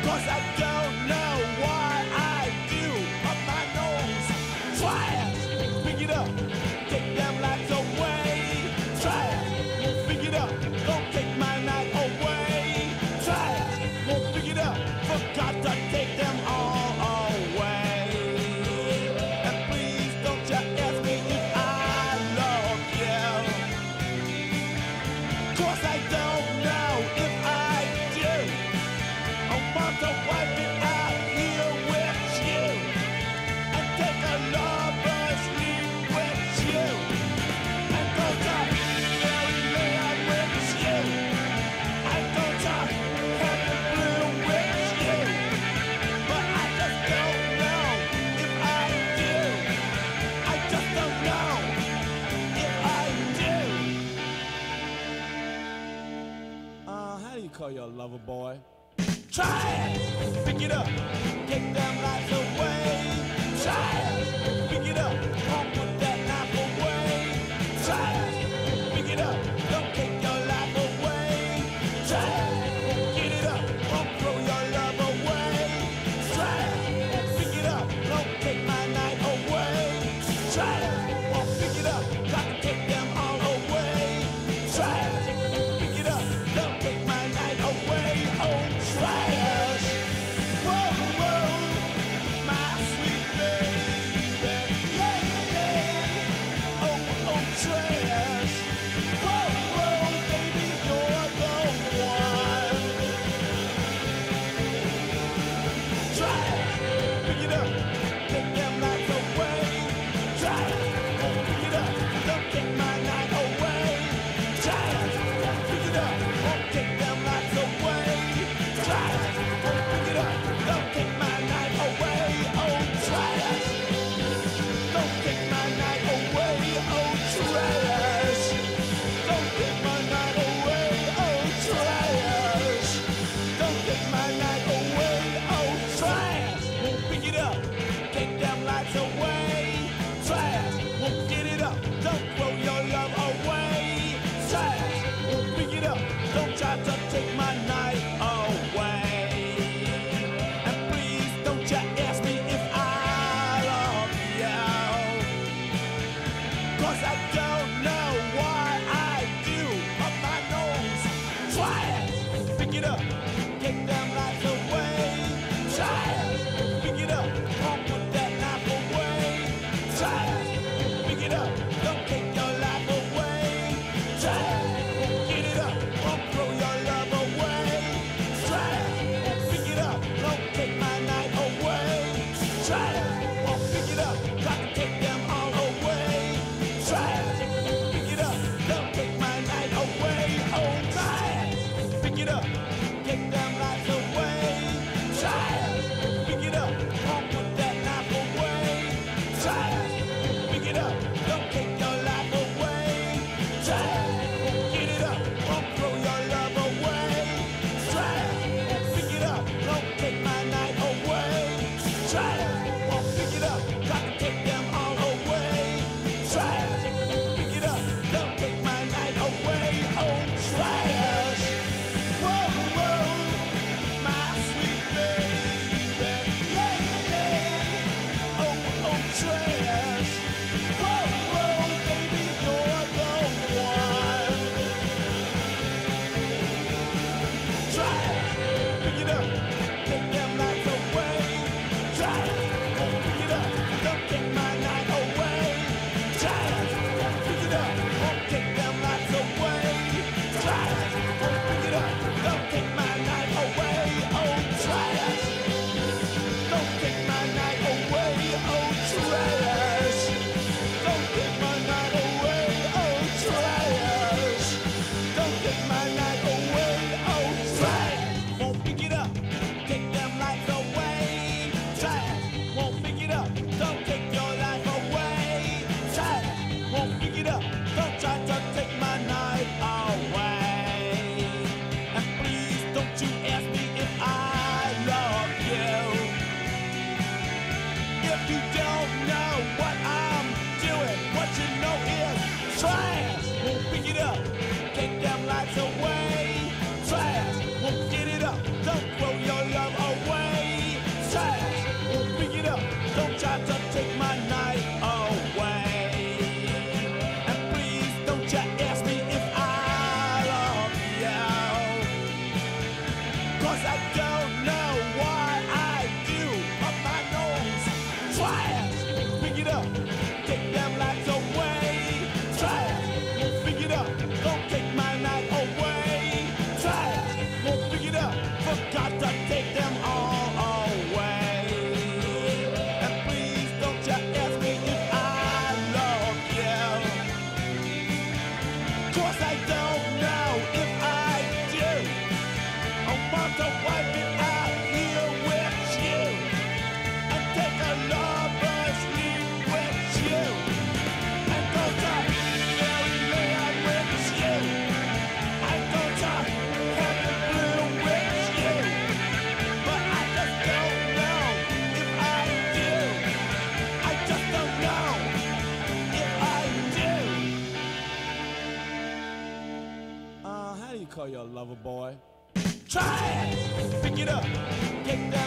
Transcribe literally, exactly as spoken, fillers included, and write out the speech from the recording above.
'cause I don't know why I do. Up my nose, trash, pick it up, take them lights away. Trash, won't pick it up, don't take my night away. Trash, won't pick it up, forgot to take them all away. And please don't you ask me if I love you, 'cause I don't know if I do. I want to wipe it out here with you and take a lover's leave with you and go to fairyland with you and go to heaven blue with you. But I just don't know if I do. I just don't know if I do. Uh, how do you call your lover boy? Try it, pick it up, take them lights away. Try it, pick it up, don't put that knife away. Try it, pick it up, don't take your life away. Try it, get it up, don't throw your love away. Try it, pick it up, don't take my night away. Try it, won't pick it up, got to take them all away. Try it, pick it up, don't take my night away. Oh, trash. Whoa, whoa, my sweet baby. Yeah, yeah. I don't know why I do. Up my nose, trash. Pick it up, take them lights away. Trash, won't pick it up, don't take my night away. Trash, won't pick it up, forgot to take them all away. And please don't you ask me if I love you. Cause I don't know if I do. I want to wipe it out here with you and take a lover's leave with you and go to fairyland with you and go to heaven blue with you. But I just don't know if I do. I just don't know if I do. Uh, how do you call your lover boy? Try it! Pick it up, get down.